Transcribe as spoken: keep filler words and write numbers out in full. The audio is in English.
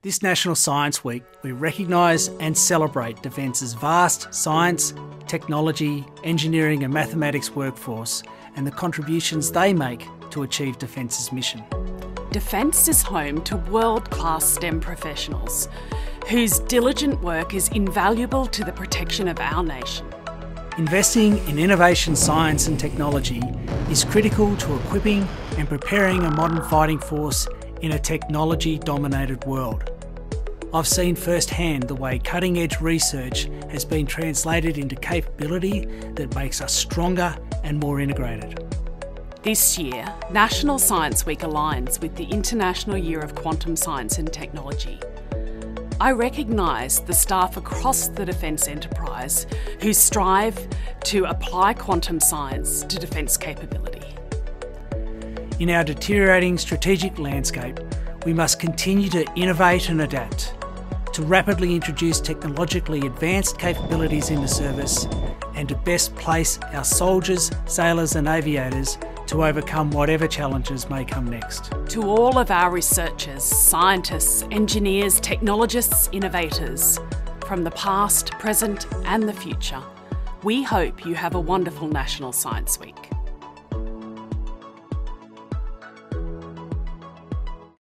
This National Science Week, we recognise and celebrate Defence's vast science, technology, engineering and mathematics workforce and the contributions they make to achieve Defence's mission. Defence is home to world-class STEM professionals whose diligent work is invaluable to the protection of our nation. Investing in innovation, science and technology is critical to equipping and preparing a modern fighting force in a technology-dominated world. I've seen firsthand the way cutting-edge research has been translated into capability that makes us stronger and more integrated. This year, National Science Week aligns with the International Year of Quantum Science and Technology. I recognise the staff across the defence enterprise who strive to apply quantum science to defence capability. In our deteriorating strategic landscape, we must continue to innovate and adapt, to rapidly introduce technologically advanced capabilities into service, and to best place our soldiers, sailors and aviators to overcome whatever challenges may come next. To all of our researchers, scientists, engineers, technologists, innovators, from the past, present and the future, we hope you have a wonderful National Science Week.